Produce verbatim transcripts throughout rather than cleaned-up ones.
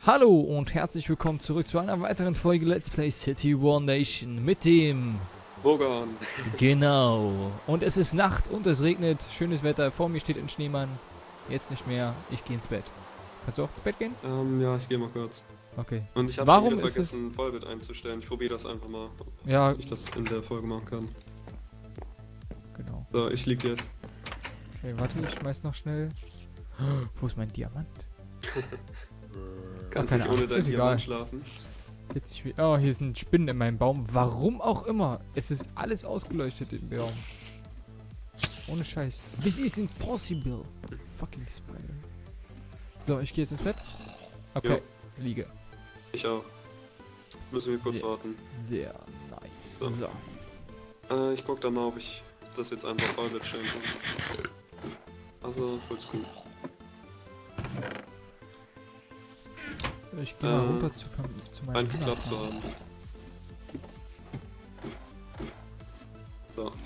Hallo und herzlich willkommen zurück zu einer weiteren Folge Let's Play City War Nation mit dem Bogan. Genau. Und es ist Nacht und es regnet. Schönes Wetter. Vor mir steht ein Schneemann. Jetzt nicht mehr. Ich gehe ins Bett. Kannst du auch ins Bett gehen? Ähm, ja, ich gehe mal kurz. Okay. Und ich habe Warum wieder ist vergessen, Vollbild einzustellen. Ich probiere das einfach mal, ob Ja, ich das in der Folge machen kann. genau. So, ich lieg jetzt. Okay, warte, ich schmeiß noch schnell. Wo ist mein Diamant? Kannst keine nicht ohne Ahnung, dein ist Diamant egal. schlafen. Jetzt ich will. Oh, hier sind Spinnen in meinem Baum. Warum auch immer. Es ist alles ausgeleuchtet im Baum. Ohne Scheiß. This is impossible. Fucking Spider. So, ich gehe jetzt ins Bett. Okay, liege. Ich auch. Müssen wir kurz Sehr. warten. Sehr nice. So. So. Äh, ich guck dann mal, ob ich das jetzt einfach Vollbild stellen kann. Also, Fullscreen. Ich gehe mal Äh, runter zu, zu meinem Scheint geklappt zu Hühnerfarm. haben. So.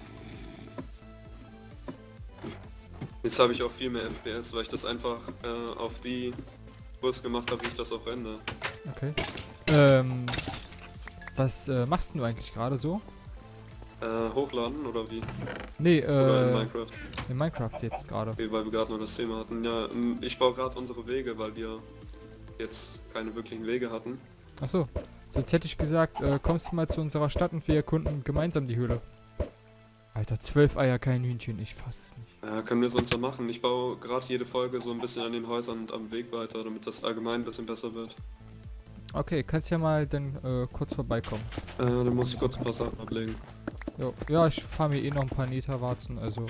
Jetzt habe ich auch viel mehr F P S, weil ich das einfach äh, auf die Kurs gemacht habe, wie ich das auch rende. Okay. Ähm, was äh, machst du eigentlich gerade so? Äh, hochladen oder wie? Nee, Oder in äh, Minecraft? in Minecraft jetzt gerade. Okay, weil wir gerade nur das Thema hatten. Ja, ähm, ich baue gerade unsere Wege, weil wir jetzt keine wirklichen Wege hatten. Achso. Sonst hätte ich gesagt, äh, kommst du mal zu unserer Stadt und wir erkunden gemeinsam die Höhle. Alter, zwölf Eier, kein Hühnchen, ich fass es nicht. Ja, können wir sonst ja machen. Ich baue gerade jede Folge so ein bisschen an den Häusern und am Weg weiter, damit das allgemein ein bisschen besser wird. Okay, kannst ja mal dann äh, kurz vorbeikommen. Äh, dann muss ich kurz ein paar Sachen ablegen. Jo. Ja, ich fahre mir eh noch ein paar Netherwarzen, also.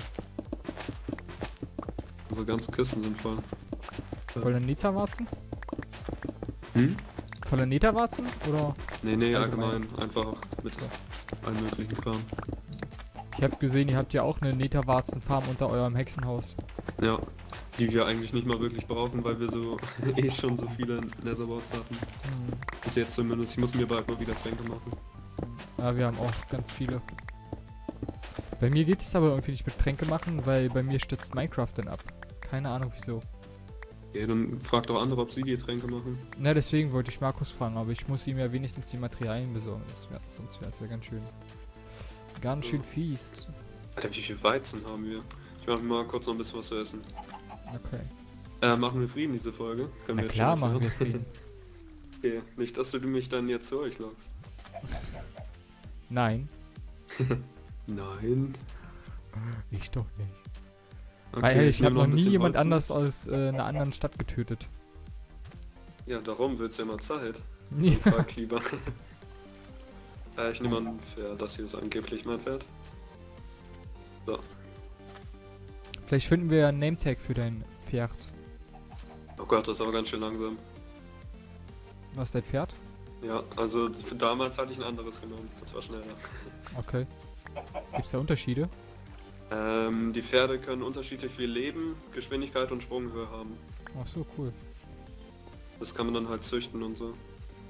Unsere ganzen Kisten sind voll. Voller Netherwarzen? Hm? Voller Netherwarzen? Oder? Nee, nee, Allgemein. allgemein. Einfach mit So. allen möglichen Kram. Ich habe gesehen, ihr habt ja auch eine Netherwarzenfarm unter eurem Hexenhaus. Ja, die wir eigentlich nicht mal wirklich brauchen, weil wir so eh schon so viele Netherboards hatten. Hm. Bis jetzt zumindest. Ich muss mir bald mal wieder Tränke machen. Ja, wir haben auch ganz viele. Bei mir geht es aber irgendwie nicht mit Tränke machen, weil bei mir stürzt Minecraft dann ab. Keine Ahnung wieso. Ja, dann frag doch andere, ob sie die Tränke machen. Na, deswegen wollte ich Markus fragen, aber ich muss ihm ja wenigstens die Materialien besorgen. Das wär, sonst wäre es ja ganz schön. Ganz schön fies. Alter, wie viel Weizen haben wir? Ich mach mir mal kurz noch ein bisschen was zu essen. Okay. Äh, machen wir Frieden diese Folge? Können Na wir jetzt klar schon machen wir erklären? Frieden. Okay, nicht, dass du mich dann jetzt zu euch lockst. Nein. Nein. Ich doch nicht. Okay, Weil ich nehm habe noch ein nie bisschen jemand Holz anders mit. aus äh, einer anderen Stadt getötet. Ja, darum wird's ja mal Zeit. Ja. Frag lieber. äh, ich nehme an, für das hier ist angeblich mein Pferd. So. Vielleicht finden wir ja einen Nametag für dein Pferd. Oh Gott, das ist aber ganz schön langsam. Was ist dein Pferd? Ja, also für damals hatte ich ein anderes genommen. Das war schneller. Okay. Gibt's da Unterschiede? Ähm, die Pferde können unterschiedlich viel Leben, Geschwindigkeit und Sprunghöhe haben. Ach so, cool. Das kann man dann halt züchten und so.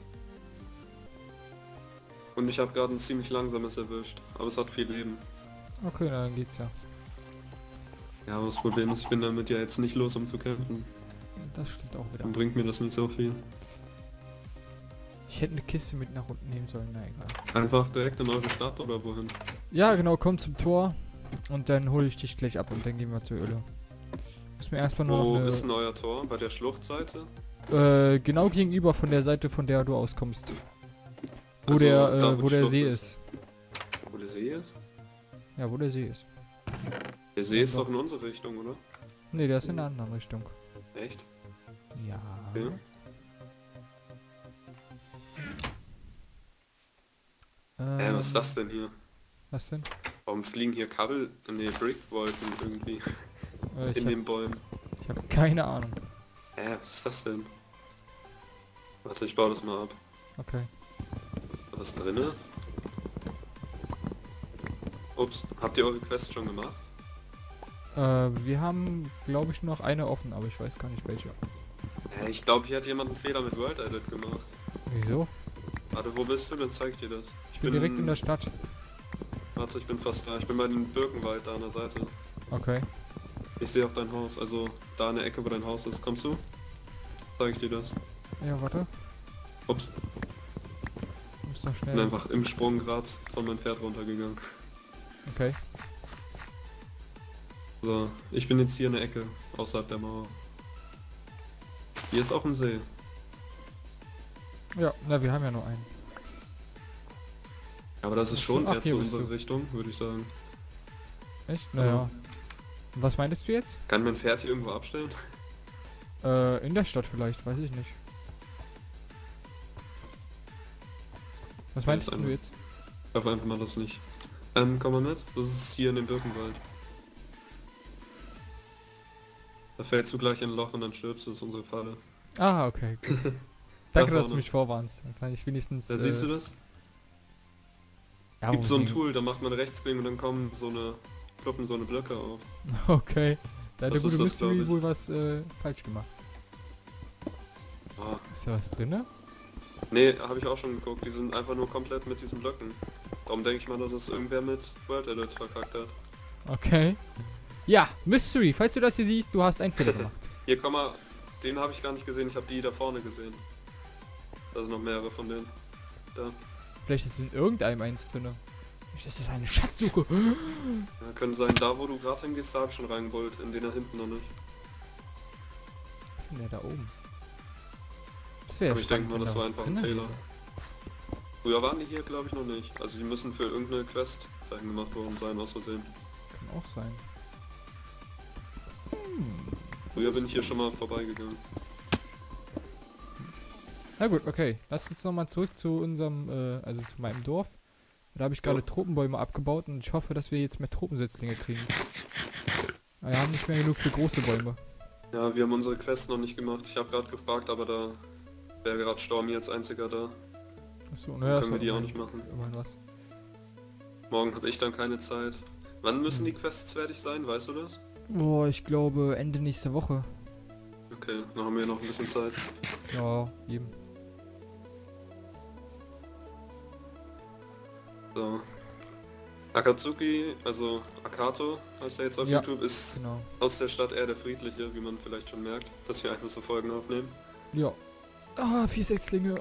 Und ich habe gerade ein ziemlich langsames erwischt, aber es hat viel Leben. Okay, na, dann geht's ja. Ja, aber das Problem ist, ich bin damit ja jetzt nicht los, um zu kämpfen. Das stimmt auch wieder. Dann bringt mir das nicht so viel. Ich hätte eine Kiste mit nach unten nehmen sollen, na egal. Einfach direkt in eure Stadt oder wohin? Ja, genau, komm zum Tor und dann hole ich dich gleich ab und dann gehen wir zur Öle. Muss mir erstmal nur Wo noch ist eine, denn euer Tor? Bei der Schluchtseite? äh, genau gegenüber von der Seite, von der du auskommst. Wo Also, der, da, äh, wo wo die der Schlucht See ist. ist. Wo der See ist? Ja, wo der See ist. Der See Ja, ist doch. doch in unsere Richtung, oder? Ne, der ist in einer anderen Richtung. Echt? Ja. Okay. Ähm, Äh, was ist das denn hier? Was denn? Warum fliegen hier Kabel, ne, Brickwolken irgendwie Äh, ich in hab, den Bäumen? ich habe keine Ahnung. Äh, was ist das denn? Warte, ich baue das mal ab. Okay. Was ist drinne? Ups, habt ihr eure Quest schon gemacht? Äh, wir haben, glaube ich, noch eine offen, aber ich weiß gar nicht welche. Äh, ich glaube, hier hat jemand einen Fehler mit World Edit gemacht. Wieso? Warte, wo bist du? Dann zeig ich dir das. Ich bin direkt in der Stadt. Warte, ich bin fast da. Ich bin bei dem Birkenwald da an der Seite. Okay. Ich sehe auch dein Haus, also da in der Ecke, wo dein Haus ist. Kommst du? Zeig ich dir das. Ja, warte. Ups. Muss noch Ich bin schnell. einfach im Sprung gerade von meinem Pferd runtergegangen. Okay. So, ich bin jetzt hier in der Ecke, außerhalb der Mauer. Hier ist auch ein See. Ja, na, wir haben ja nur einen. Aber das ist schon Ach, eher hier zu bist unserer du. Richtung, würde ich sagen. Echt? Naja. Und was meintest du jetzt? Kann mein Pferd hier irgendwo abstellen? Äh, in der Stadt vielleicht, weiß ich nicht. Was Ja, meintest ist du eine- jetzt? Ich hoffe einfach mal das nicht. Ähm, komm mal mit. Das ist hier in dem Birkenwald. Da fällst du gleich in ein Loch und dann stirbst du, das ist unsere Falle. Ah, okay. okay. Danke, dass du vorne. mich vorwarnst. Dann kann ich wenigstens. Da äh, siehst du das? Ja, Gibt wo so ein sie- Tool, da macht man rechtsklick und dann kommen so eine, ploppen so eine Blöcke auf. Okay. Da hat der Das gute ist das, Mystery glaub ich. wohl was äh, falsch gemacht. Ah. Ist da was drinne? Nee, habe ich auch schon geguckt. Die sind einfach nur komplett mit diesen Blöcken. Darum denke ich mal, dass es irgendwer mit World Edit verkackt hat. Okay. Ja, Mystery, falls du das hier siehst, du hast einen Fehler gemacht. Hier, komm mal. Den habe ich gar nicht gesehen. Ich habe die da vorne gesehen. Da sind noch mehrere von denen. Da. Vielleicht ist in irgendeinem eins drinne. Vielleicht ist das eine Schatzsuche. Ja, können sein, da wo du gerade hingehst, da habe ich schon reingeholt. In den da hinten noch nicht. Was ist denn der da oben? Das wäre Aber ich denke mal, wenn das da war was einfach ein drinne Fehler. wäre. Früher waren die hier, glaube ich, noch nicht. Also die müssen für irgendeine Quest dahin gemacht worden sein, aus Versehen. Kann auch sein. Hm. Früher bin ich hier schon mal vorbeigegangen. Na gut, okay. Lass uns nochmal zurück zu unserem, äh, also zu meinem Dorf. Da habe ich gerade Ja. Tropenbäume abgebaut und ich hoffe, dass wir jetzt mehr Tropensetzlinge kriegen. Aber wir haben nicht mehr genug für große Bäume. Ja, wir haben unsere Quest noch nicht gemacht. Ich habe gerade gefragt, aber da wäre gerade Stormy als einziger da. Achso, Dann naja, können wir die auch nicht machen. machen. Immerhin was. Morgen habe ich dann keine Zeit. Wann müssen Hm. die Quests fertig sein, weißt du das? Boah, ich glaube Ende nächste Woche. Okay, dann haben wir noch ein bisschen Zeit. Ja, eben. So. Akatsuki, also Akato heißt er jetzt auf Ja, YouTube, ist Genau. aus der Stadt eher der Friedliche, wie man vielleicht schon merkt, dass wir einfach so Folgen aufnehmen. Ja. Ah, vier Sechslinge.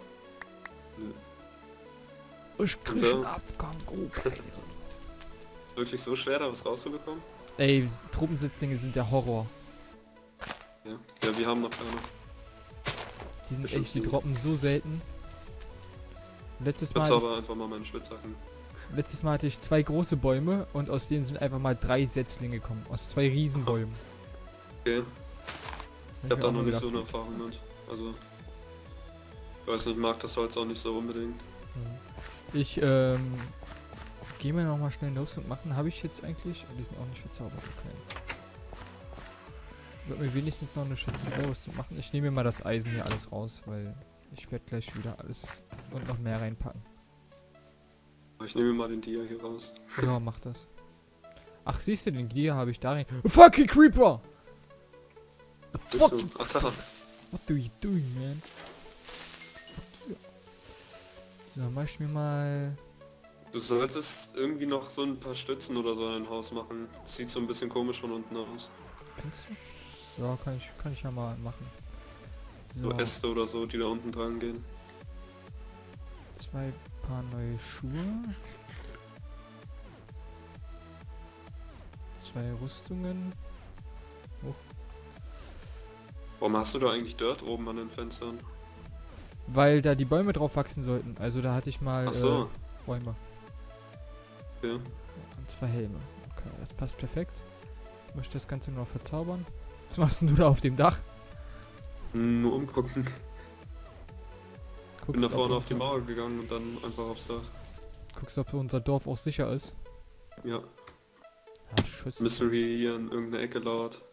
Ich krieg Und, einen äh, Abgang. Oh, geil. Wirklich so schwer, da was rauszubekommen? Ey, Tropensetzlinge sind der Horror. Ja. Ja, wir haben noch keine. Die sind Bestimmt echt, die nicht. droppen so selten. Letztes Mal, Bezauber hatte einfach mal meinen Spitzhacken. ich, letztes Mal hatte ich zwei große Bäume und aus denen sind einfach mal drei Setzlinge gekommen. Aus zwei Riesenbäumen. Okay, ich mir hab da auch noch mal nicht so gedacht, eine Erfahrung mit. Also, ich weiß nicht, mag das Holz auch nicht so unbedingt. hm. Ich, ähm, gehe mir nochmal schnell eine Rüstung machen. Habe ich jetzt eigentlich? Die sind auch nicht verzaubert, okay. Ich würde mir wenigstens noch eine Schutz zwei Rüstung machen. Ich nehme mir mal das Eisen hier alles raus, weil ich werde gleich wieder alles und noch mehr reinpacken. Aber ich nehme mal den Dia hier raus. Ja, mach das. Ach, siehst du, den Gier habe ich darin. Fucking Creeper! A Bist du? fucking. Ach da. What do you doing, man? Fuck you. So, mach ich mir mal. Du solltest irgendwie noch so ein paar Stützen oder so in ein Haus machen. Das sieht so ein bisschen komisch von unten aus. Kannst du? Ja, kann ich, kann ich ja mal machen. So So, Äste oder so, die da unten dran gehen. zwei Paar neue Schuhe. Zwei Rüstungen. Warum hast du da eigentlich Dirt oben an den Fenstern? Weil da die Bäume drauf wachsen sollten. Also da hatte ich mal Ach so, äh, Bäume. okay. Und zwei Helme. Okay, das passt perfekt. Ich möchte das Ganze noch verzaubern. Was machst denn du da auf dem Dach? Hm, Nur umgucken. Guckst, Bin da ob vorne auf die unser- Mauer gegangen und dann einfach aufs Dach. Guckst, ob unser Dorf auch sicher ist. Ja, Ja, Schuss. Mystery hier in irgendeiner Ecke lauert.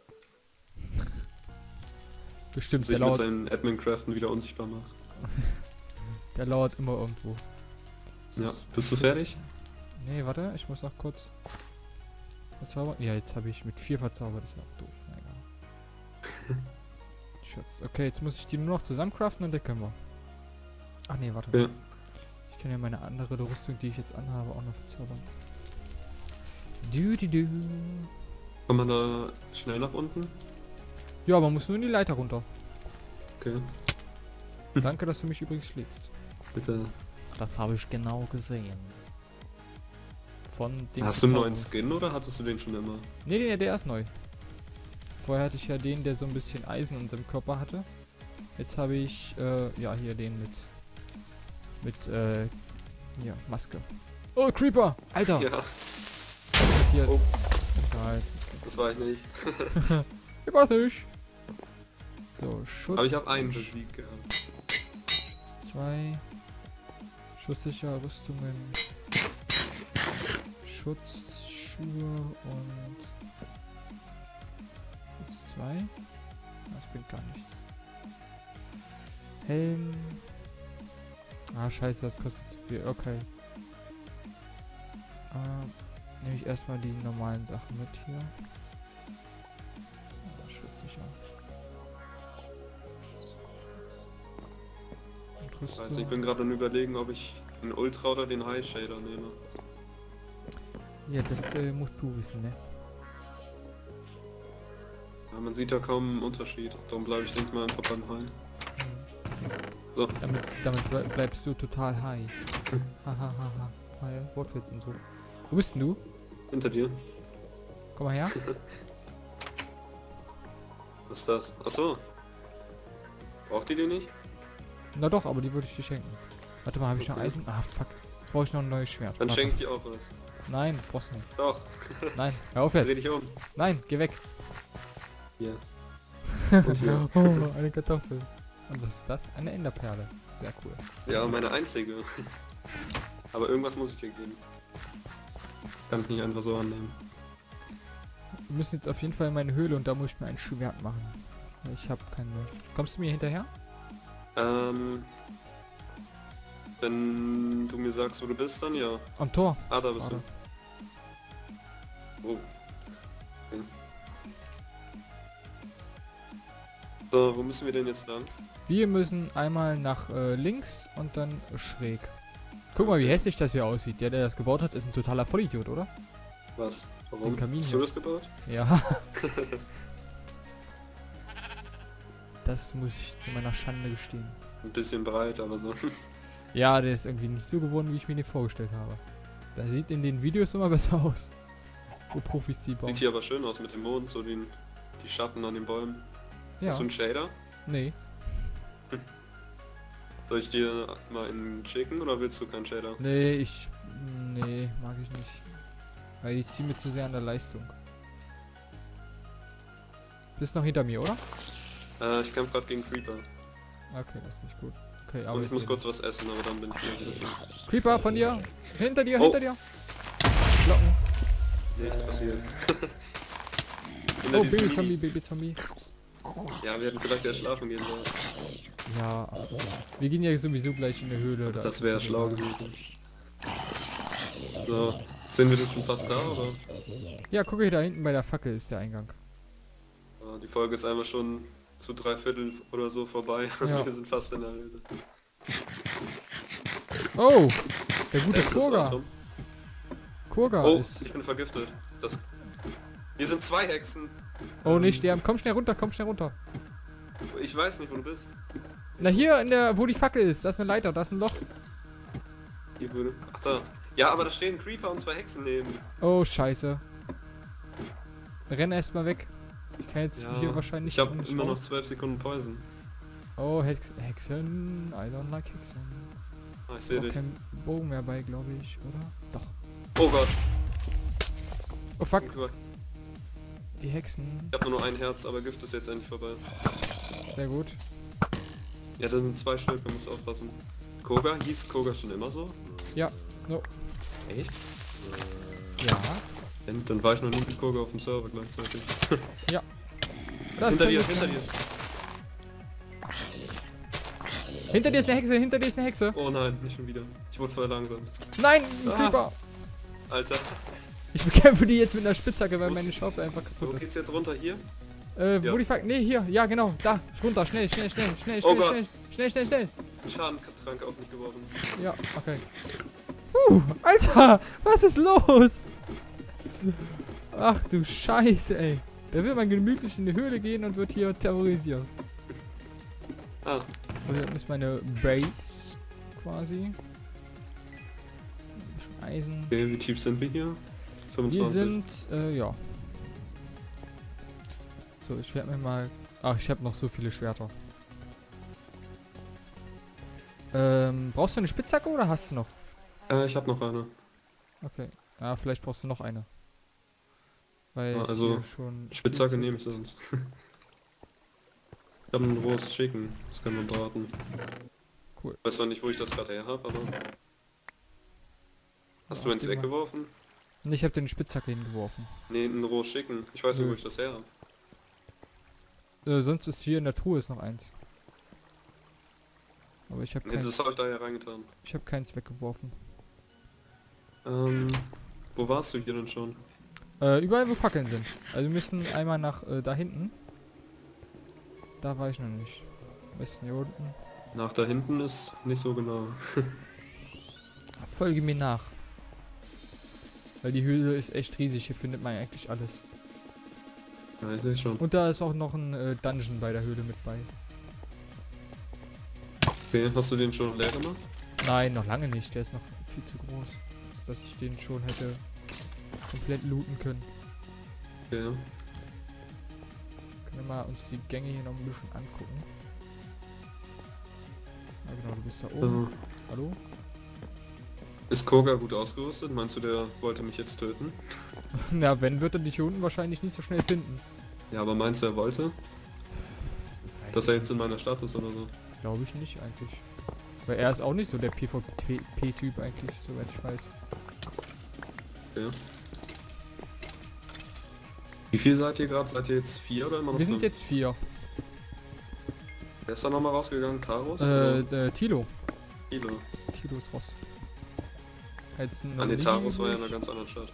Bestimmt, Sich der mit lauert, seinen Admin-Craften wieder unsichtbar macht. der lauert immer irgendwo. Ja, bist du Schuss. fertig? Nee, warte, ich muss noch kurz verzaubern. Ja, jetzt habe ich mit vier verzaubert, das ist ja auch doof. Na egal. Schatz. Okay, jetzt muss ich die nur noch zusammencraften und dann können wir. Ach nee, warte. Ja. Ich kann ja meine andere Rüstung, die ich jetzt anhabe, auch noch verzaubern. Du, du, du. Kann man da schnell nach unten? Ja, man muss nur in die Leiter runter. Okay. Danke, dass du mich übrigens schlägst. Bitte. Das habe ich genau gesehen. Von dem Hast du einen neuen Zauberungs- Skin oder hattest du den schon immer? Nee, nee, der ist neu. Vorher hatte ich ja den, der so ein bisschen Eisen in seinem Körper hatte. Jetzt habe ich, äh, ja, hier den mit, mit, äh, hier, Maske. Oh, Creeper! Alter! Ja, Hier. Oh. Egal. das war ich nicht. Ich weiß nicht. So, Schutz. Aber ich habe einen Sch- besiegt gehabt. Schutz zwei. Schusssicher Rüstungen. Schutzschuhe und Schutz zwei. Das bringt gar nichts. Helm. Ah, scheiße, das kostet zu viel. Okay. Ähm, nehme ich erstmal die normalen Sachen mit hier. Ah, schutzsicher. Und Rüstung. Also ich bin gerade am Überlegen, ob ich den Ultra oder den High Shader nehme. Ja, das äh, musst du wissen, ne? Ja, man sieht da kaum einen Unterschied. Darum bleibe ich denke mal einfach beim High. So. Damit, damit ble- bleibst du total high. Hahaha. Weil Wortwitz und so. Wo bist denn du? Hinter dir. Komm mal her. Was ist das? Achso. Braucht die den nicht? Na doch, aber die würde ich dir schenken. Warte mal, habe ich noch Okay. Eisen? Ah, fuck. Jetzt brauche ich noch ein neues Schwert. Dann Warte. schenke ich dir auch was. Nein, brauchst du nicht. Doch, Nein, hör auf dreh jetzt. dich um. Nein, geh weg. Hier. Und hier. Oh, eine Kartoffel. Und was ist das? Eine Enderperle. Sehr cool. Ja, meine einzige. Aber irgendwas muss ich dir geben. Kann ich nicht einfach so annehmen. Wir müssen jetzt auf jeden Fall in meine Höhle und da muss ich mir ein Schwert machen. Weil Ich habe keine... Kommst du mir hinterher? Ähm... Wenn du mir sagst, wo du bist, dann ja. Am Tor. Ah, da bist Warte. du. Oh. Okay. So, wo müssen wir denn jetzt lang? Wir müssen einmal nach äh, links und dann schräg. Guck mal, wie hässlich das hier aussieht. Der, der das gebaut hat, ist ein totaler Vollidiot, oder? Was? Warum? Den Kamin Hast hier. du das gebaut? Ja. Das muss ich zu meiner Schande gestehen. Ein bisschen breit, aber so. Ja, der ist irgendwie nicht so geworden, wie ich mir den vorgestellt habe. Der sieht in den Videos immer besser aus. Wo Profis die bauen. Sieht hier aber schön aus mit dem Mond, so den, die Schatten an den Bäumen. Ja. Hast du einen Shader? Nee. Soll ich dir mal einen schicken oder willst du keinen Shader? Nee, ich... Nee, mag ich nicht. Weil die ziehen mir zu sehr an der Leistung. Bist noch hinter mir, oder? Äh, ich kämpfe gerade gegen Creeper. Okay, das ist nicht gut. Okay, aber Und ich ich muss seh kurz was essen, aber dann bin ich wieder wieder. Creeper von dir! Hinter dir, Oh. hinter dir! Glocken. Nichts passiert. Hinter Oh, diesem Babyzombie, Mini- Babyzombie. Ja, wir hätten vielleicht ja schlafen gehen sollen. Ja, wir gehen ja sowieso gleich in der Höhle. Da Das ist wäre es schlau egal. gewesen. So, sind wir denn schon fast da, oder? Ja, gucke hier da hinten bei der Fackel ist der Eingang. Ja, die Folge ist einmal schon zu drei Vierteln oder so vorbei. Ja. Wir sind fast in der Höhle. Oh! Der gute Äh, das Kurga. Atom. Kurga Oh, ist... ich bin vergiftet. Das. Hier sind zwei Hexen. Oh, nicht sterben. Komm schnell runter, komm schnell runter. Ich weiß nicht, wo du bist. Na hier, in der, wo die Fackel ist. Da ist eine Leiter, da ist ein Loch. Hier würde. Ach da. Ja, aber da stehen ein Creeper und zwei Hexen neben. Oh, scheiße. Renn erstmal weg. Ich kann jetzt Ja, hier wahrscheinlich ich habe nicht immer noch raus. zwölf Sekunden Poison. Oh, Hex Hexen. I don't like Hexen. Ah, ich sehe Auch dich. kein Bogen mehr bei, glaube ich, oder? Doch. Oh Gott. Oh fuck, Ich die Hexen. habe nur noch ein Herz, aber Gift ist jetzt endlich vorbei. Sehr gut. Ja, da sind zwei Stück, man muss aufpassen. Koga? Hieß Koga schon immer so? Ja, no. Echt? Ja. Dann, dann war ich noch nie mit Koga auf dem Server gleichzeitig. Das hinter kann dir, gut hinter sein. dir. Hinter dir ist eine Hexe, hinter dir ist eine Hexe. Oh nein, nicht schon wieder. Ich wurde verlangsamt. Nein, ein Ah. Creeper. Alter, Ich bekämpfe die jetzt mit einer Spitzhacke, weil Wo meine ist- Schaufel einfach wo kaputt ist. geht's jetzt runter? Hier? Äh, Ja. wo die Fackel... Nee, hier. Ja, genau. Da. Runter. Schnell, schnell, schnell, schnell, Oh schnell, Gott. schnell, schnell, schnell, schnell. Schadentrank auf mich geworfen. Ja, okay. Uh, Alter, was ist los? Ach du Scheiße, ey. Da will man gemütlich in die Höhle gehen und wird hier terrorisiert. Ah, So, hier ist meine Base quasi. Ein bisschen Eisen. Okay, wie tief sind wir hier? Wir fünfundzwanzig. sind, äh, ja. So, ich werde mir mal... Ach, ich habe noch so viele Schwerter. Ähm, brauchst du eine Spitzhacke oder hast du noch? Äh, ich habe noch eine. Okay. Ja, vielleicht brauchst du noch eine. Weil Ja, es also, hier schon... Spitzhacke viel nehme ich zu- sonst. Ich habe ein rohes Chicken. Das kann man braten. Cool. Ich weiß zwar nicht, wo ich das gerade her habe, aber... Hast Ja, du eins geh mal. weggeworfen? Nee, ich habe dir eine Spitzhacke hingeworfen. Nee, ein rohes Chicken. Ich weiß nicht, Nö. wo ich das her habe. Äh, sonst ist hier in der Truhe ist noch eins. Aber ich habe Nee, keins, das habe ich da ja reingetan. ich hab keins weggeworfen. Ähm, wo warst du hier denn schon? Äh, überall wo Fackeln sind. Also wir müssen einmal nach äh, da hinten. Da war ich noch nicht. Am besten hier unten. Nach da hinten ist nicht so genau. Folge mir nach. Weil die Höhle ist echt riesig, hier findet man eigentlich alles. Ja, ich sehe schon. Und da ist auch noch ein äh, Dungeon bei der Höhle mit bei. Okay, hast du den schon leer gemacht? Nein, noch lange nicht, der ist noch viel zu groß. Als dass ich den schon hätte komplett looten können. Okay. Können wir mal uns die Gänge hier noch ein bisschen angucken. Ja genau, du bist da oben. Äh, Hallo? ist Koga gut ausgerüstet? Meinst du, der wollte mich jetzt töten? Na, wenn, wird er dich hier unten wahrscheinlich nicht so schnell finden. Ja, aber meinst du, er wollte? Dass er jetzt in meiner Stadt ist oder so? Glaube ich nicht eigentlich. Weil er ist auch nicht so der PvP-Typ eigentlich, soweit ich weiß. Okay. Wie viel seid ihr gerade? Seid ihr jetzt vier oder immer noch Wir sind fünf? jetzt vier. Wer ist da nochmal rausgegangen? Taros? Äh, Oder äh, Tilo. Ilo? Tilo ist raus. Jetzt sind Ah noch ne, Niggi Taros war ja in übrig. einer ganz anderen Stadt.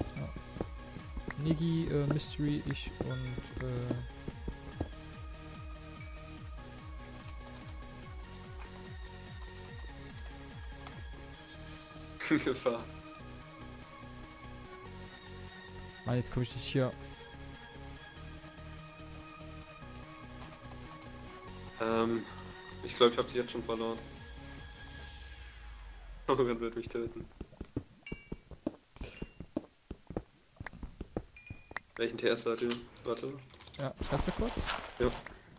Niggi, äh, Mystery, ich und, äh... Gefahr. Mann, jetzt komme ich nicht hier... Ähm, ich glaube, ich habe die jetzt schon verloren. Hogan wird mich töten. Welchen T S seid ihr? Warte. Ja, schreibst du kurz? Ja.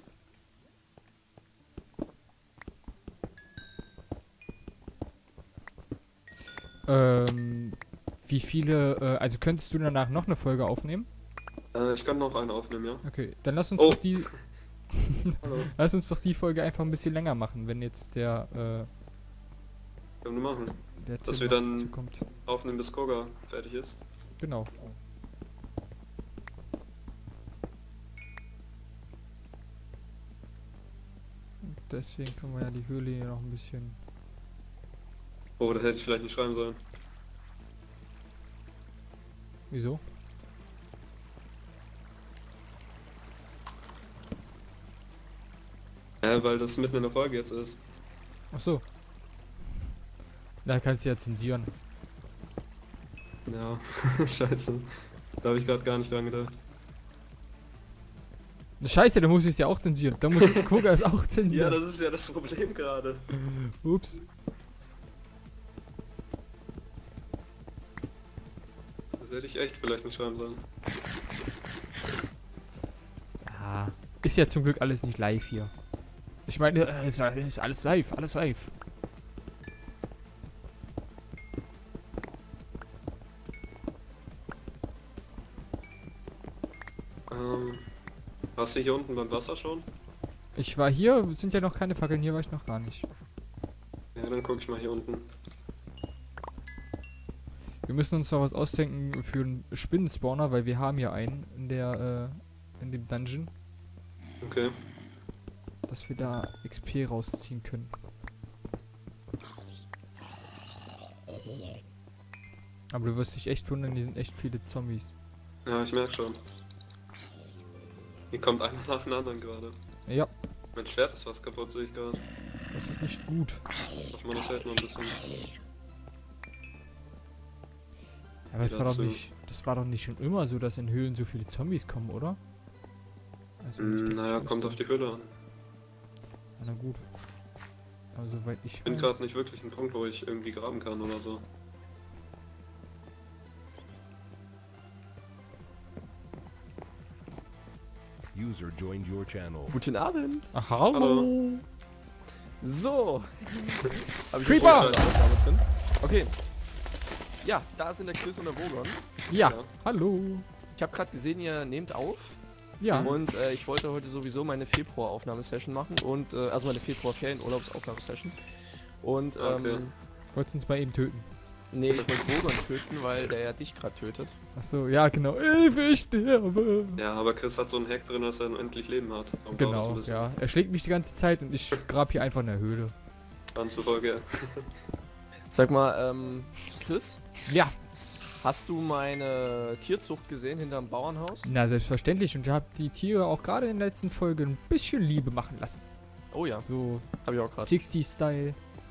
Ähm, wie viele, äh, also könntest du danach noch eine Folge aufnehmen? Äh, ich kann noch eine aufnehmen, ja? Okay, dann lass uns Oh. doch die, Hallo. lass uns doch die Folge einfach ein bisschen länger machen, wenn jetzt der, äh, Können wir machen. der Dass Tim wir noch dann- dazu kommt. Aufnehmen, bis Koga fertig ist. Genau. Und deswegen können wir ja die Höhle hier noch ein bisschen... Oh, da hätte ich vielleicht nicht schreiben sollen. Wieso? Ja, weil das mitten in der Folge jetzt ist. Ach so. Da kannst du ja zensieren. Ja, scheiße. Da habe ich gerade gar nicht dran gedacht. Scheiße, da muss ich es ja auch zensieren. Da muss Koga es auch Ja, zensieren. das ist ja das Problem gerade. Ups. Das hätte ich echt vielleicht nicht schreiben sollen. Ja. Ist ja zum Glück alles nicht live hier. Ich meine, äh, ist, ist alles live, alles live. Ähm, warst du hier unten beim Wasser schon? Ich war hier, sind ja noch keine Fackeln, hier war ich noch gar nicht. Ja, dann gucke ich mal hier unten. Wir müssen uns noch was ausdenken für einen Spinnenspawner, weil wir haben hier einen in der, äh, in dem Dungeon, Okay. dass wir da X P rausziehen können. Aber du wirst dich echt wundern, hier sind echt viele Zombies. Ja, ich merke schon. Hier kommt einer nach dem anderen gerade. Ja, Mein Schwert ist fast kaputt, sehe ich gerade. das ist nicht gut. Mach mal das Schwert noch ein bisschen. Aber das Wieder war doch zu. nicht, das war doch nicht schon immer so, dass in Höhlen so viele Zombies kommen, oder? Also nicht, Mm, dass naja, ich kommt wüsste. auf die Höhle an. Na gut. Aber soweit ich Ich bin weiß. gerade nicht wirklich ein Punkt, wo ich irgendwie graben kann oder so. User joined your channel. Guten Abend. Ach, hallo. Hallo. So. Hab ich Creeper! eine Aufnahme drin? Okay. Ja, da sind der Chris und der Wogon. Ja, Ja. hallo. Ich habe gerade gesehen, ihr nehmt auf. Ja, Und äh, ich wollte heute sowieso meine Februar-Aufnahmesession machen. Und äh, also meine Februar-Ferien-Urlaubsaufnahmesession. Und ähm, Okay. wolltest uns mal eben töten. nee, ich wollte Wogon töten, weil der ja dich gerade tötet. Ach so, ja genau. Ich will sterben. Ja, aber Chris hat so einen Hack drin, dass er endlich Leben hat. Darum dauert es ein Genau, bisschen. ja. Er schlägt mich die ganze Zeit und ich grab hier einfach in der Höhle. Dann zufolge. Sag mal, ähm, Chris, Ja, hast du meine Tierzucht gesehen hinterm Bauernhaus? na selbstverständlich. Und ihr habt die Tiere auch gerade in der letzten Folge ein bisschen Liebe machen lassen. Oh ja, So hab ich auch gerade. sechziger-Style.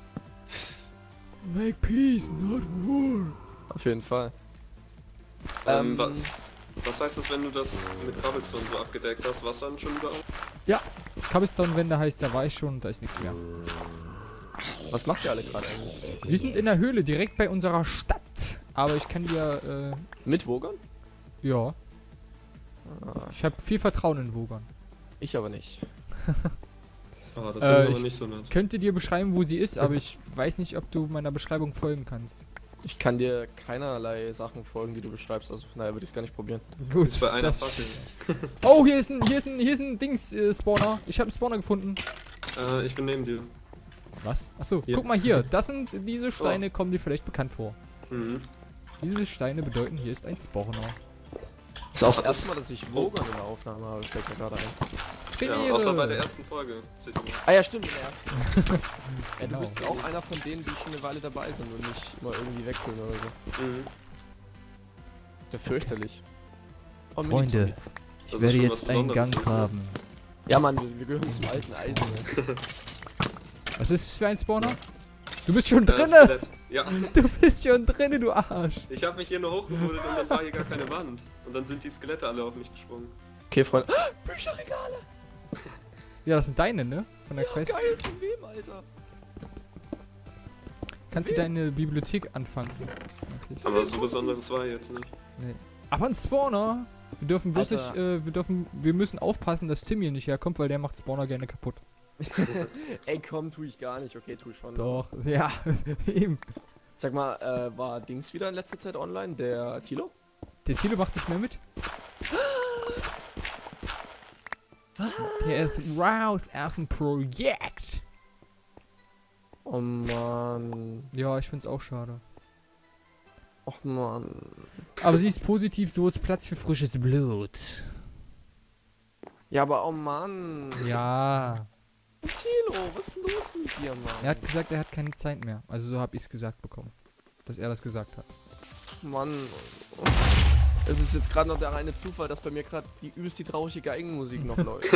Make peace, not war. Auf jeden Fall. Ähm, Ähm, was, was heißt das, wenn du das mit Cobblestone so abgedeckt hast? Was dann schon überall? Cobblestone-Wände heißt, da war ich schon, da ist nichts mehr. Was macht ihr alle gerade eigentlich? Wir sind in der Höhle, direkt bei unserer Stadt. Aber ich kann dir, Mit Wogon? äh, ja. Ah, Ich habe viel Vertrauen in Wogan. ich aber nicht. Ah, das Äh, ist aber ich- nicht so nett. Könnte dir beschreiben, wo sie ist, aber ich weiß nicht, ob du meiner Beschreibung folgen kannst. Ich kann dir keinerlei Sachen folgen, die du beschreibst, also von daher würde ich es gar nicht probieren. Gut. Ist bei einer das- Fackel. Oh, hier ist ein, hier ist ein, hier ist ein Dings-Spawner. Ich habe einen Spawner gefunden. Äh, ich bin neben dir. Was? Achso, Hier. guck mal hier. Das sind diese Steine, kommen dir vielleicht bekannt vor. Mhm. Diese Steine bedeuten, hier ist ein Spawner. Das ist auch das das- erste Mal, dass ich Wogon in der Aufnahme habe, fällt mir gerade ein. Ja, Trainiere. außer bei der ersten Folge. Seht ihr mal. Ah ja, stimmt, in der ersten. ja, Genau. du bist auch einer von denen, die schon eine Weile dabei sind und nicht immer irgendwie wechseln oder so. Mhm. Ist ja fürchterlich. Oh, ein Freunde, Mini-Zombie. ich Das ist werde schon jetzt was einen Besonderes, Gang ne? graben. Ja Mann, wir, wir gehören zum alten Eisen. Ne? Was ist das für ein Spawner? Du bist schon Äh, drinne! Skelett. Ja, Du bist schon drinne, du Arsch! ich habe mich hier nur hochgebuddelt und dann war hier gar keine Wand. Und dann sind die Skelette alle auf mich gesprungen. Okay, Freunde. Ah, Bücherregale! Ja, das sind deine, ne? Von der Ja, Quest. geil, von wem, Alter? Kannst du deine Bibliothek anfangen? Eigentlich. Aber so besonderes war jetzt nicht. Aber ein Spawner! Wir dürfen bloß Alter. nicht, äh, wir dürfen, wir müssen aufpassen, dass Tim hier nicht herkommt, weil der macht Spawner gerne kaputt. Ey, komm, tu ich gar nicht. Okay, tu ich schon. Doch, ja, eben. Sag mal, äh, war Dings wieder in letzter Zeit online? Der Tilo? Der Tilo macht nicht mehr mit. Der ist raus aus dem Projekt. Oh Mann. Ja, ich find's auch schade. Och Mann. Aber sie ist positiv, so ist Platz für frisches Blut. Ja, aber oh Mann. Ja. Tilo, was ist los mit dir, Mann? Er hat gesagt, er hat keine Zeit mehr. Also so habe ich's gesagt bekommen. Dass er das gesagt hat. Mann. Es ist jetzt gerade noch der reine Zufall, dass bei mir gerade die übelst die traurige Geigenmusik noch läuft.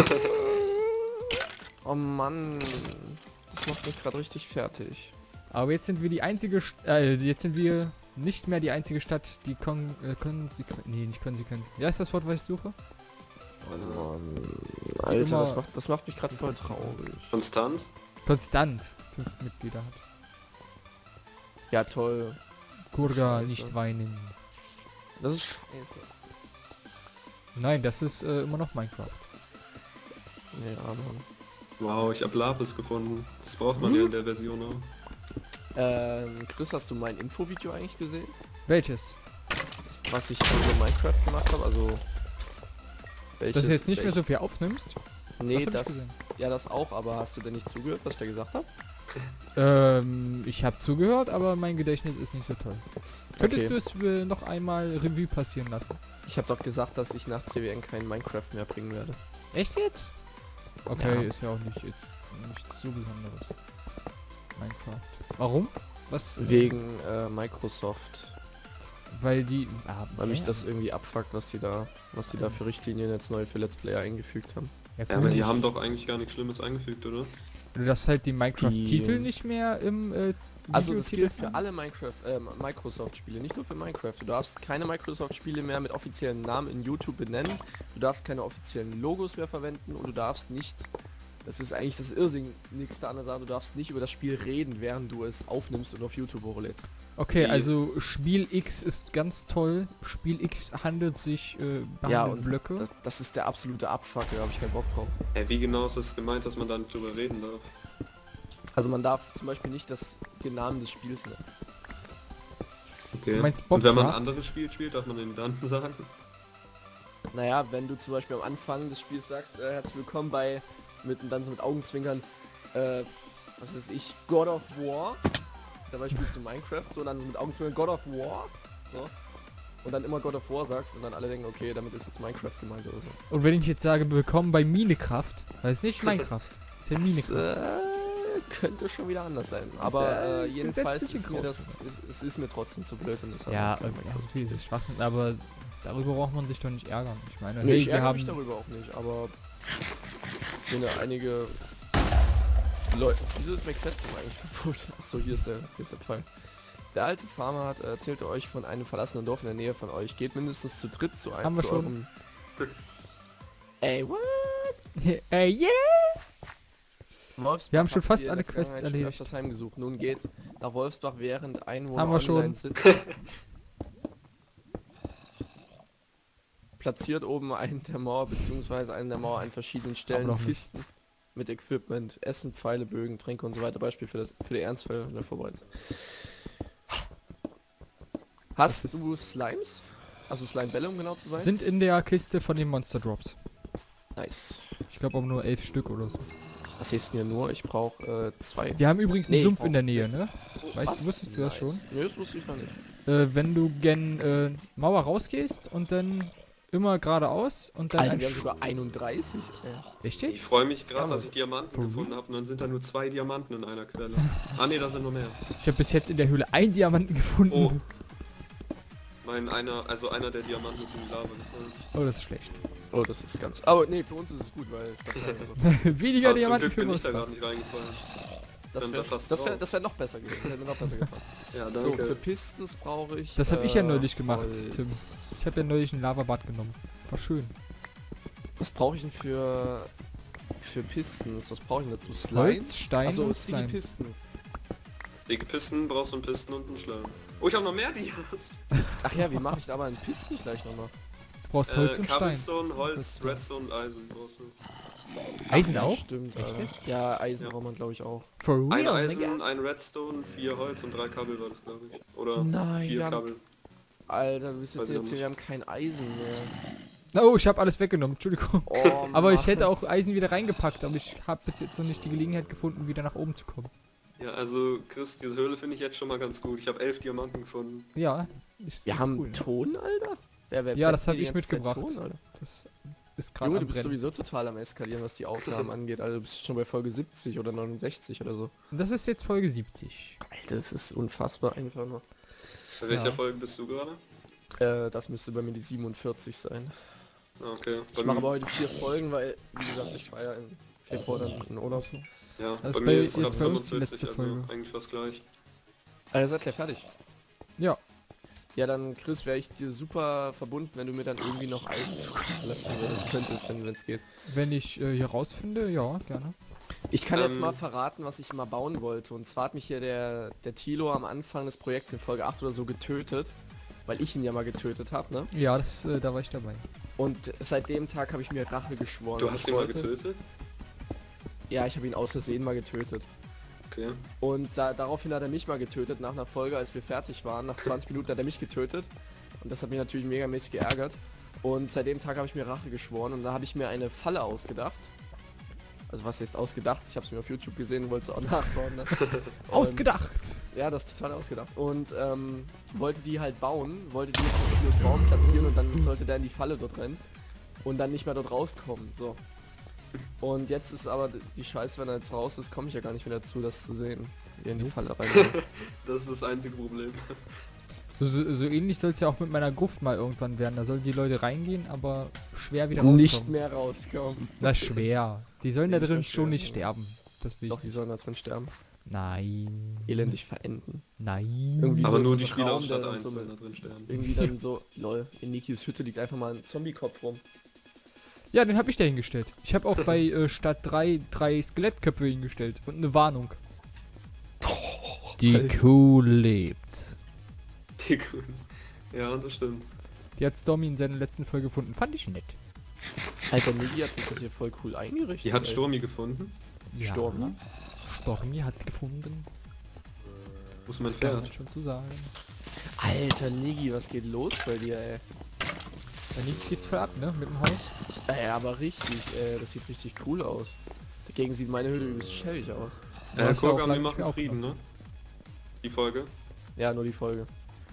Oh Mann. Das macht mich gerade richtig fertig. Aber jetzt sind wir die einzige, St äh, jetzt sind wir nicht mehr die einzige Stadt, die kon äh, konsequent, nee, nicht konsequent. Ja, ist das Wort, was ich suche? Oh Mann. Alter, immer- das macht, das macht mich gerade voll traurig. Konstant? Konstant fünf Mitglieder hat. Ja, toll. Kurga, Scheiße. nicht weinen. Das ist scheiße. Nein, das ist äh, immer noch Minecraft. Ja, Mann. Wow, ich hab Lapis gefunden. Das braucht man ja in der Version auch. Ähm, Chris, hast du mein Infovideo eigentlich gesehen? Welches? Was ich über Minecraft gemacht habe? Also. Welches, Dass du jetzt nicht mehr welch- so viel aufnimmst? Nee, hab ich das. gesehen. Ja, das auch, aber hast du denn nicht zugehört, was ich da gesagt habe? Ähm, ich habe zugehört, aber mein Gedächtnis ist nicht so toll. Könntest Okay. du es äh, noch einmal Revue passieren lassen? Ich habe doch gesagt, dass ich nach C W N kein Minecraft mehr bringen werde. Echt jetzt? Okay, Ja. ist ja auch nicht jetzt nichts so Besonderes. Minecraft. Warum? Was? äh, Wegen äh, Microsoft. Weil die. Ah, Weil mich ja. das irgendwie abfuckt, was die da, was die da für Richtlinien jetzt neu für Let's Player eingefügt haben. Ja, Ja, aber die cool. haben doch eigentlich gar nichts Schlimmes eingefügt, oder? Du darfst halt die Minecraft-Titel Die- nicht mehr im. Äh, Also das Videotitel gilt für haben? alle Minecraft, äh, Microsoft-Spiele, nicht nur für Minecraft. Du darfst keine Microsoft-Spiele mehr mit offiziellen Namen in YouTube benennen. Du darfst keine offiziellen Logos mehr verwenden und du darfst nicht Das ist eigentlich das Irrsinnigste an der Sache. Du darfst nicht über das Spiel reden, während du es aufnimmst und auf YouTube hochlädst. Okay, Die- also Spiel X ist ganz toll. Spiel X handelt sich äh, Ja, behandelt und Blöcke. das, das ist der absolute Abfuck, da habe ich keinen Bock drauf. Ey, wie genau ist es gemeint, dass man da nicht drüber reden darf? Also man darf zum Beispiel nicht das, den Namen des Spiels nennen. Okay. Du meinst Und wenn man ein Bobcraft? anderes Spiel spielt, darf man den dann sagen? Naja, wenn du zum Beispiel am Anfang des Spiels sagst, äh, herzlich willkommen bei, mit, und dann so mit Augenzwinkern, äh, was weiß ich, God of War. Dabei spielst du Minecraft, so, und dann mit Augenzwinkern God of War. So. Und dann immer God of War sagst und dann alle denken, okay, damit ist jetzt Minecraft gemeint oder so. Und wenn ich jetzt sage, willkommen bei Minecraft, weil es nicht Minecraft, ist ja Das, Minecraft. äh, könnte schon wieder anders sein. ist Aber ja äh, jedenfalls gesetzliche ist mir das, Grauzone. ist, es ist mir trotzdem zu blöd. Und deshalb- Ja, äh, ja, natürlich ist es Schwachsinn, aber darüber braucht man sich doch nicht ärgern. Ich meine, Nee, hey, ich wir ärgere haben... mich darüber auch nicht, aber ich finde einige Leute. Wieso ist McFest eigentlich kaputt? Achso, hier ist der, hier ist der Pfeil. Der alte Farmer hat erzählte euch von einem verlassenen Dorf in der Nähe von euch. Geht mindestens zu dritt zu einem. Haben wir zu schon. eurem- Ey, what? Ey, yeah! Wolfsbach Wir haben schon habt fast ihr in alle der Quests Vergangenheit schon erledigt. öfters heimgesucht. Nun geht's nach Wolfsbach, während Einwohner Haben wir schon. online sind. Platziert oben einen der Mauer beziehungsweise einen der Mauer an verschiedenen Stellen noch nicht. Kisten mit Equipment, Essen, Pfeile, Bögen, Tränke und so weiter. Beispiel für das für die Ernstfälle in der Vorbereitung. Hast Das ist- du Slimes? Also Slime-Bälle, um genau zu sein? Sind in der Kiste von den Monster Drops. Nice. Ich glaube aber nur elf Stück oder so. Was heißt denn hier nur? Ich brauche äh, zwei. Wir haben übrigens einen Nee, Sumpf in oh, der Nähe, sechs. ne? Weißt Was? du, wusstest du das schon? Nee, das wusste ich noch nicht. Äh, wenn du gen äh, Mauer rausgehst und dann immer geradeaus und dann Alter, ein wir haben Sch- sogar einunddreißig. Äh. Ich Richtig? freue mich gerade, Ja, dass ich Diamanten for gefunden habe und dann sind da nur zwei Diamanten in einer Quelle. Ah ne, da sind noch mehr. Ich habe bis jetzt in der Höhle einen Diamanten gefunden. Oh. Oh, Mein einer, also einer der Diamanten ist in die Lava gefallen. das ist schlecht. Oh, das ist ganz... Aber nee, für uns ist es gut, weil... Das, Weniger Aber zum Diamanten Glück für bin ich uns. da gerade nicht reingefallen. das Dann wäre wär fast das wär, drauf. das wär noch besser gewesen. Das hätte mir noch besser gefallen. Ja, So, danke. für Pistons brauche ich... Das habe ich ja äh, neulich gemacht, Holz. Tim. Ich habe ja neulich ein Lavabad genommen. War schön. Was brauche ich denn für... Für Pistons? Was brauche ich denn dazu? Slime? Holz, Stein Achso, und Sticky Slimes. Pisten. Dicke Pisten, brauchst du einen Pisten und einen Schleim. Oh, ich habe noch mehr Dias. Ach ja, wie mache ich da aber einen Pisten gleich nochmal? Du brauchst Holz Äh, und Stein. Cobblestone, Holz, Das- Redstone und Eisen brauchst du. Eisen Ja, auch? Stimmt, Echt Alter. jetzt? Ja, Eisen Ja. braucht man glaube ich auch. For Ein real, Eisen, nigga? ein Redstone, vier Holz und drei Kabel war das, glaube ich. Oder Nein, wir vier haben- Kabel. Alter, du bist Weiß jetzt, ich jetzt noch hier, wir haben kein Eisen mehr. Oh, ich habe alles weggenommen. Entschuldigung. Oh, Aber ich Mann. hätte auch Eisen wieder reingepackt, aber ich habe bis jetzt noch nicht die Gelegenheit gefunden, wieder nach oben zu kommen. Ja, also Chris, diese Höhle finde ich jetzt schon mal ganz gut. Ich habe elf Diamanten gefunden. Ja, ist, Wir ist haben cool. Ton, Alter? Wer, wer Ja, pennt das hab hier die ich ganze Zeit mitgebracht. Ton, Alter? Das ist gerade Junge, am du bist Brennen. sowieso total am Eskalieren, was die Aufnahmen angeht. Alter, du bist schon bei Folge siebzig oder neunundsechzig oder so. Das ist jetzt Folge siebzig. Alter, das ist unfassbar einfach nur. Bei welcher Ja. Folge bist du gerade? Äh, das müsste bei mir die siebenundvierzig sein. Ah, okay. Ich mache aber heute vier Folgen, weil, wie gesagt, ich war ja im Februar dann in Urlaub. Ja, Das bei ist mir bei- ist jetzt gerade bei uns die fünfundvierzig, letzte also Folge. eigentlich fast gleich. Ah, ihr seid gleich fertig. Ja. Ja, dann, Chris, wäre ich dir super verbunden, wenn du mir dann irgendwie noch Eisen zukommen lassen würdest, könntest, wenn es geht. Wenn ich äh, hier rausfinde, ja, gerne. Ich kann jetzt Ähm. mal verraten, was ich mal bauen wollte. Und zwar hat mich hier der, der Tilo am Anfang des Projekts in Folge acht oder so getötet. Weil ich ihn ja mal getötet habe, ne? Ja, das, äh, da war ich dabei. Und seit dem Tag habe ich mir Rache geschworen. Du Und hast ich ihn mal wollte- getötet? Ja, ich habe ihn aus Versehen mal getötet. Okay. Und da, daraufhin hat er mich mal getötet nach einer Folge, als wir fertig waren. Nach zwanzig Minuten hat er mich getötet. Und das hat mich natürlich megamäßig geärgert. Und seit dem Tag habe ich mir Rache geschworen und da habe ich mir eine Falle ausgedacht. Also was heißt ausgedacht? Ich habe es mir auf YouTube gesehen, wollte es auch nachbauen. Ne? Und- Ausgedacht! Ja, das ist total ausgedacht. Und ähm, wollte die halt bauen, wollte die auf Tilos Baum platzieren und dann sollte der in die Falle dort rennen und dann nicht mehr dort rauskommen. So. Und jetzt ist aber die Scheiße, wenn er jetzt raus ist, komme ich ja gar nicht mehr dazu, das zu sehen. Wie er in die Nope. Falle rein. Das ist das einzige Problem. So, so, so ähnlich soll es ja auch mit meiner Gruft mal irgendwann werden. Da sollen die Leute reingehen, aber schwer wieder rauskommen. Nicht mehr rauskommen. Na, schwer. Die sollen da Nicht drin mehr schon nicht sterben. sterben. Das will ich Doch, die nicht. sollen da drin sterben. Nein. Elendig verenden. Nein. Irgendwie Aber so- nur so die ein Spieler Raum, aus der Stadt dann eins so sollen mit- da drin sterben. Irgendwie dann so, lol, in Nikis Hütte liegt einfach mal ein Zombie-Kopf rum. Ja, den habe ich da hingestellt. Ich habe auch bei äh, Stadt drei drei Skelettköpfe hingestellt und eine Warnung. Die Alter. Kuh lebt. Die Kuh. Ja, das stimmt. Die hat Stormy in seiner letzten Folge gefunden. Fand ich nett. Alter, Niki hat sich das hier voll cool eingerichtet. Die hat ey. Sturmi gefunden. Ja. Stormy? Stormy hat gefunden. Wo ist mein Das kann man Pferd? schon zu sagen. Alter, Niki, was geht los bei dir, ey? Da liegt geht's voll ab, ne? Mit dem Haus. Ey, aber richtig, ey, das sieht richtig cool aus. Dagegen sieht meine Höhle übelst schäbig aus. Ja, Äh, ist ja auch Kurgam, lang wir nicht mehr machen Frieden, ne? Die Folge. Ja, nur die Folge.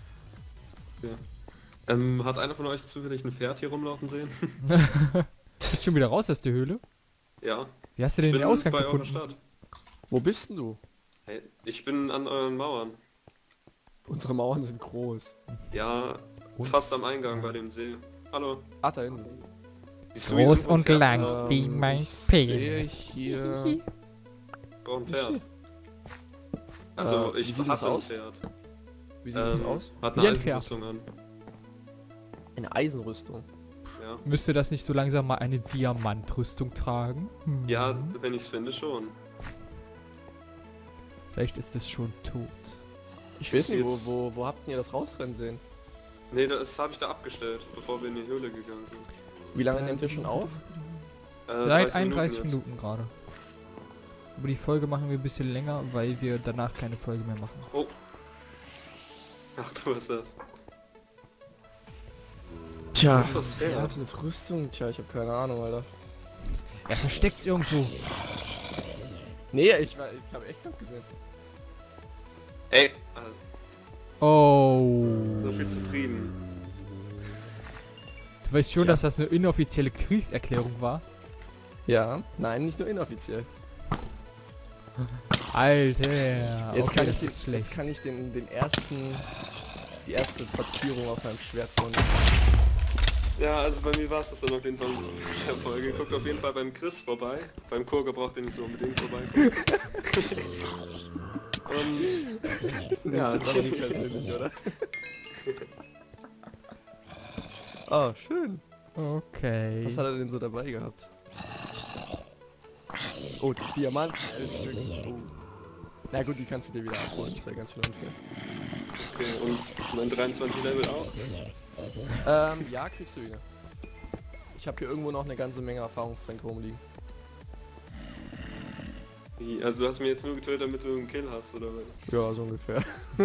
Ähm, hat einer von euch zufällig ein Pferd hier rumlaufen sehen? Bist schon wieder raus aus der Höhle? Ja. Wie hast du Ich denn den bin Ausgang bei eurer gefunden? Stadt. Wo bist denn du? Hey, ich bin an euren Mauern. Unsere Mauern sind groß. Ja, Und? fast am Eingang bei dem See. Hallo. Ah, da hinten. Siehst du, Groß wie irgendwo ein und Pferd lang. rumlaufen? Wie mein ich Penis. sehe hier... Ich brauche ein Pferd. Also, Äh, wie ich sieht das hatte ein aus? Pferd. Wie sieht das Ähm, aus? Hat Wie eine ein Pferd. Eisenrüstung an. Eine Eisenrüstung. Ja. Müsste das nicht so langsam mal eine Diamantrüstung tragen? Hm. Ja, wenn ich es finde, schon. Vielleicht ist es schon tot. Ich weiß nicht, wo, Jetzt- wo, wo habt ihr das rausrennen sehen? Nee, das habe ich da abgestellt, bevor wir in die Höhle gegangen sind. Wie lange nehmt ihr schon auf? Äh, Seit dreißig einunddreißig jetzt. Minuten gerade. Aber die Folge machen wir ein bisschen länger, weil wir danach keine Folge mehr machen. Oh. Ach, du bist das. Tja, Was ist das Pferd? er hat eine Rüstung. Tja, ich habe keine Ahnung, Alter. Er versteckt's irgendwo. Nee, ich, war- ich habe echt ganz gesehen. Ey, äh, Oh. so viel zufrieden. Du weißt schon, Tja. dass das eine inoffizielle Kriegserklärung war? Ja, nein, nicht nur inoffiziell. Alter. Jetzt okay, kann das ich, den, ist schlecht. jetzt kann ich den, den ersten, die erste Verzierung auf meinem Schwert von. Ja, also bei mir war es das dann auf jeden Fall in der Folge. Guckt auf jeden Fall beim Chris vorbei. Beim Kurger braucht ihr nicht so unbedingt vorbeikommen. Und Ja, das war nicht persönlich, oder? Ah, schön. Okay. Was hat er denn so dabei gehabt? Oh, Diamant. elf Stück. Oh. Na gut, die kannst du dir wieder abholen. Das wäre ganz schön unfair. okay, und mein dreiundzwanzig Level auch. Ähm, ja, kriegst du wieder. Ich habe hier irgendwo noch eine ganze Menge Erfahrungstränke rumliegen. Wie, also du hast mich jetzt nur getötet, damit du einen Kill hast, oder was? Ja, so ungefähr.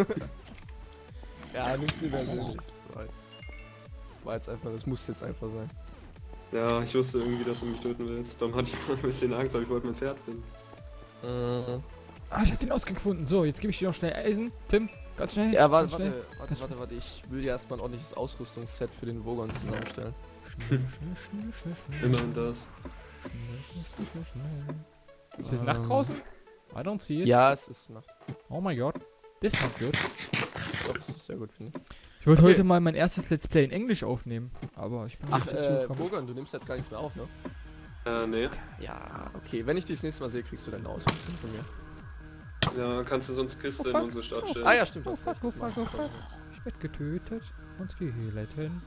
Ja, nimm's nie persönlich. War jetzt, war jetzt einfach, das muss jetzt einfach sein. Ja, ich wusste irgendwie, dass du mich töten willst. Darum hatte ich mal ein bisschen Angst, aber ich wollte mein Pferd finden. Mhm. Ah, ich hab den Ausgang gefunden. So, jetzt gebe ich dir noch schnell Eisen. Tim, ganz schnell. Ja, warte, ganz schnell. warte, warte, warte, warte, ich will dir erstmal ein ordentliches Ausrüstungsset für den Vogon zusammenstellen. Schnell, schnell, schnell, schnell, schnell. Immerhin das. Schnell, schnell, schnell, schnell, schnell. Ist es Ähm. Nacht draußen? I don't see it. Ja, es ist Nacht. Oh my god. Das ist not good. Doch, das ist sehr gut, finde ich. Ich wollte Okay. heute mal mein erstes Let's Play in Englisch aufnehmen, aber ich bin Ach, nicht dazu äh, gekommen. Vogon, du nimmst jetzt gar nichts mehr auf, ne? Äh, nee. Ja, okay, wenn ich dich das nächste Mal sehe, kriegst du deine Ausrüstung von mir. Ja, kannst du sonst Kiste Oh, in fuck. unsere Stadt stellen. Ah ja, stimmt, Oh das fuck, oh fuck, oh fuck. Ich werd getötet von Skeletten.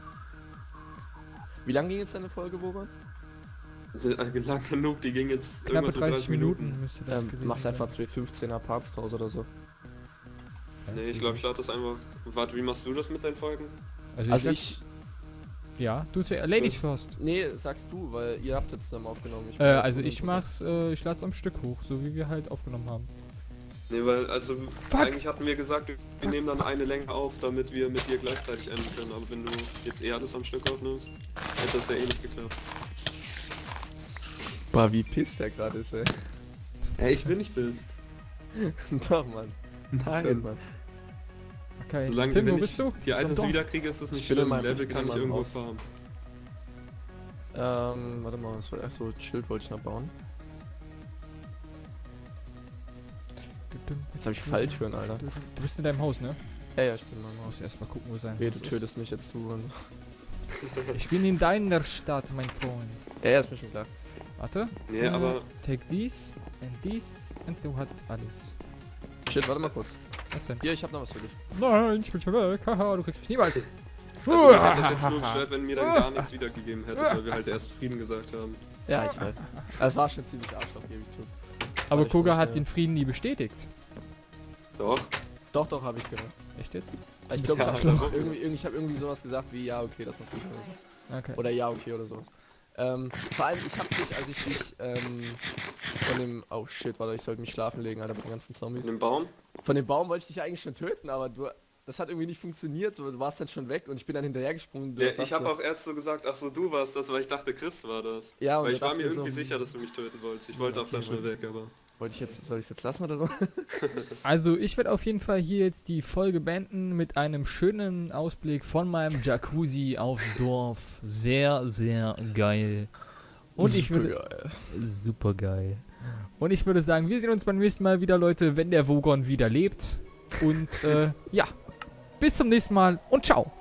Wie lange ging jetzt deine Folge, Vogon? Also, äh, lang genug, die ging jetzt Knappe irgendwas mit dreißig Minuten müsste das Ähm, gewesen machst sein. einfach zwei fünfzehner Parts draus oder so. Nee, ich glaube, ich lade das einfach... Warte, wie machst du das mit deinen Folgen? Also, Also ich, ich... ja, du zuerst. Ladies Das- first. Nee, sagst du, weil ihr habt jetzt zusammen aufgenommen. Ich Äh, bin jetzt also nur ich interessiert. mach's, äh, ich lad's am Stück hoch, so wie wir halt aufgenommen haben. Nee, weil, also, Fuck. eigentlich hatten wir gesagt, wir nehmen dann eine Länge auf, damit wir mit dir gleichzeitig enden können. Aber wenn du jetzt eher alles am Stück aufnimmst, hätte das ja eh nicht geklappt. Boah, wie pisst der gerade ist, ey. Ey, ich bin nicht bist. Doch, Mann. Schön, Mann. Okay, Solange Tim, wenn wo ich bist du? die Bist du am Items Dorf? wiederkriege, ist das nicht Ich bin in schlimm. meinem- Level ich bin kann in ich meinem irgendwo Haus. farmen. Ähm, warte mal, was war ach so, Schild wollte ich noch bauen. Jetzt habe ich Falltüren, Alter. Du bist in deinem Haus, ne? Ja, ja, ich bin in meinem Du Haus. musst erstmal gucken, wo sein Wehe, Haus du ist. tötest mich jetzt, du. Und Ich bin in deiner Stadt, mein Freund. ja, ja, ist mir schon klar. Warte. Nee, Äh, aber Take this and this und du hast alles. Shit, warte mal kurz. Was denn? Hier, ich hab noch was für dich. Nein, ich bin schon weg. Haha, du kriegst mich niemals. Also mich hätte das jetzt nur gestört, wenn mir dann gar nichts wiedergegeben hättest, weil wir halt erst Frieden gesagt haben. Ja, ich weiß. Das war schon ziemlich Arschloch, gebe ich zu. Aber ich Koga wusste, hat ja. den Frieden nie bestätigt. Doch. Doch, doch, habe ich gehört. Echt jetzt? Ich glaube, Ja, ich habe warum? irgendwie, irgendwie, ich hab irgendwie sowas gesagt wie, ja, okay, das macht gut oder so. Okay. Oder ja, okay oder so. Ähm, vor allem, ich habe dich, als ich dich, ähm, von dem, oh shit, warte, ich sollte mich schlafen legen, Alter, mit den ganzen Zombies. In dem Baum? Von dem Baum wollte ich dich eigentlich schon töten, aber du, das hat irgendwie nicht funktioniert, so, du warst dann schon weg und ich bin dann hinterhergesprungen. Du Ja, sagst ich habe so, auch erst so gesagt, ach so, du warst das, weil ich dachte, Chris war das. Ja, und weil da ich war dachte mir ich so, irgendwie sicher, dass du mich töten wolltest. Ich wollte auch okay, dann schnell gut. weg, aber... wollte ich jetzt, soll ich es jetzt lassen oder so? Also ich werde auf jeden Fall hier jetzt die Folge beenden mit einem schönen Ausblick von meinem Jacuzzi aufs Dorf. Sehr, sehr geil. Und ich würde... Supergeil. Super geil. Und ich würde sagen, wir sehen uns beim nächsten Mal wieder, Leute, wenn der Vogon wieder lebt. Und äh, ja, bis zum nächsten Mal und ciao.